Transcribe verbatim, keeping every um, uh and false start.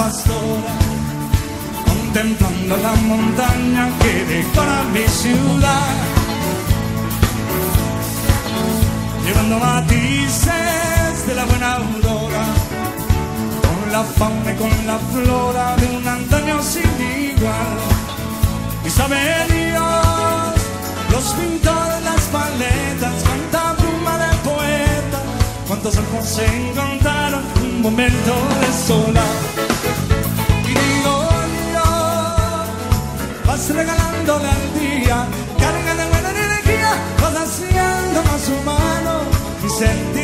pastora, contemplando la montaña que decora mi ciudad, llevando matices de la buena aurora, con la fauna y con la flora de un antaño sin igual. Y sabe Dios, los pintores, las paletas, cuánta pluma de poeta, cuántos ojos se encontraron un momento de soledad. Y digo Dios, vas regalándole al día carga de buena energía, vas haciendo más humano y sentir